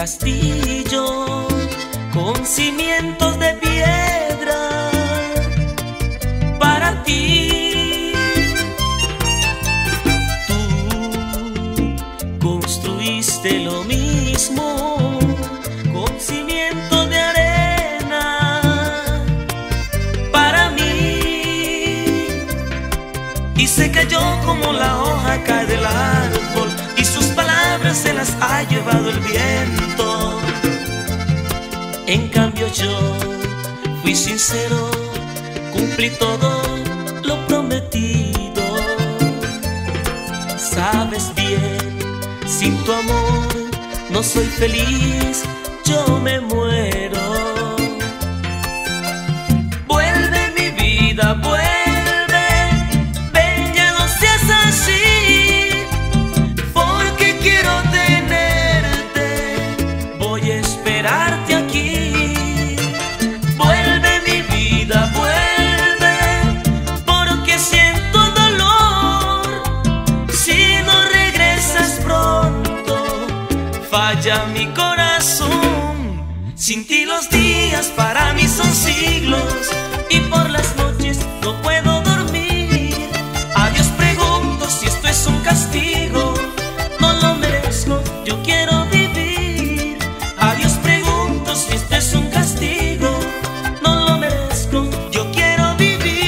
castillo con cimientos de piedra para ti. Tú construiste lo mismo con cimientos de arena para mí, y se cayó como la hoja cae del árbol, y sus palabras se las ha llevado el viento. En cambio yo fui sincero, cumplí todo lo prometido. Sabes bien, sin tu amor no soy feliz, yo me muero. Vuelve mi vida, vuelve, ven, ya no seas así, porque quiero tenerte, voy a esperarte aquí. Vuelve mi vida, vuelve, porque siento dolor si no regresas pronto, falla mi corazón. Sin ti los días para mí son siglos, y por las noches no puedo dormir. A Dios pregunto si esto es un castigo, no lo merezco, yo quiero vivir. A Dios pregunto si esto es un castigo, no lo merezco, yo quiero vivir.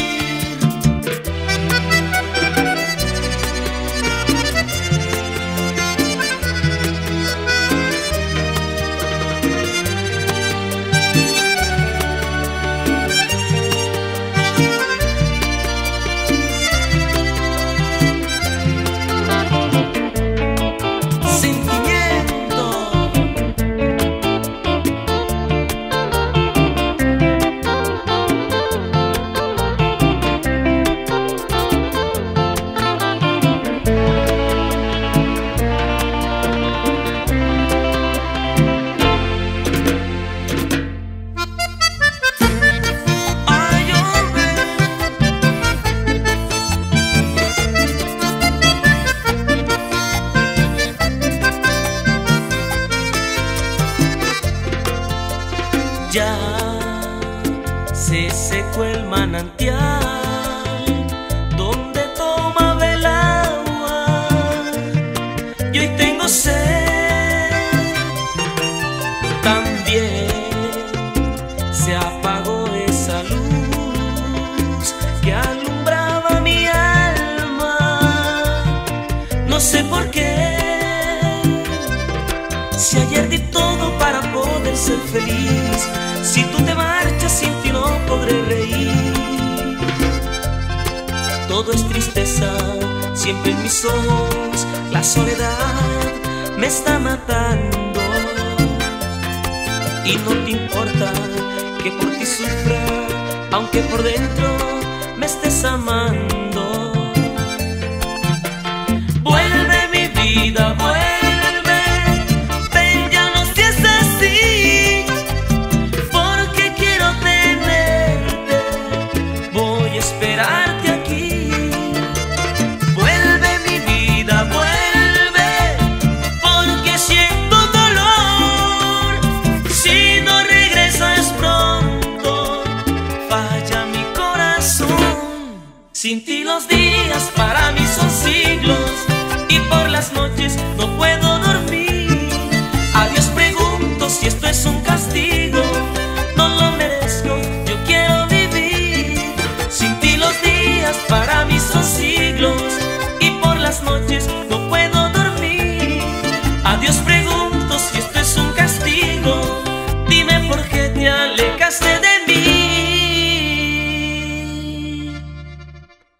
Ya se secó el manantial donde tomaba el agua, y hoy tengo sed. También se apagó esa luz que alumbraba mi alma. No sé por qué, si ayer di todo para poder ser feliz, si tú te marchas sin ti no podré reír. Todo es tristeza, siempre en mis ojos, la soledad me está matando. Y no te importa que por ti sufra, aunque por dentro me estés amando.